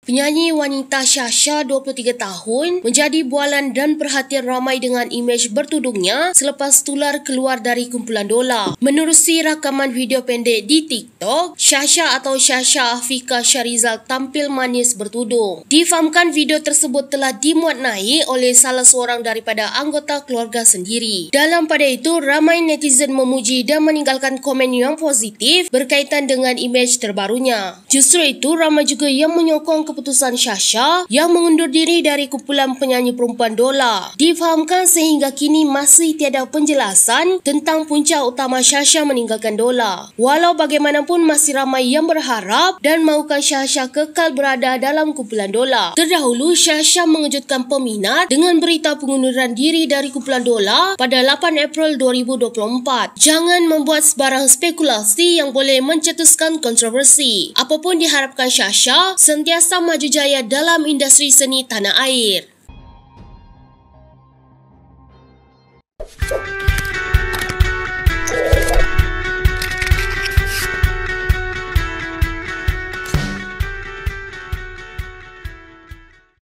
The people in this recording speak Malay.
Penyanyi wanita Sasha, 23 tahun, menjadi bualan dan perhatian ramai dengan imej bertudungnya selepas tular keluar dari kumpulan dolar. Menerusi rakaman video pendek di TikTok, Sasha atau Sasha Afika Syarizal tampil manis bertudung. Difahamkan video tersebut telah dimuat naik oleh salah seorang daripada anggota keluarga sendiri. Dalam pada itu, ramai netizen memuji dan meninggalkan komen yang positif berkaitan dengan imej terbarunya. Justru itu, ramai juga yang menyokong keputusan Sasha yang mengundur diri dari kumpulan penyanyi perempuan dolar. Difahamkan sehingga kini masih tiada penjelasan tentang punca utama Sasha meninggalkan dolar. Walau bagaimanapun masih ramai yang berharap dan mahukan Sasha kekal berada dalam kumpulan dolar. Terdahulu, Sasha mengejutkan peminat dengan berita pengunduran diri dari kumpulan dolar pada 8 April 2024. Jangan membuat sebarang spekulasi yang boleh mencetuskan kontroversi. Apapun diharapkan Sasha sentiasa maju jaya dalam industri seni tanah air.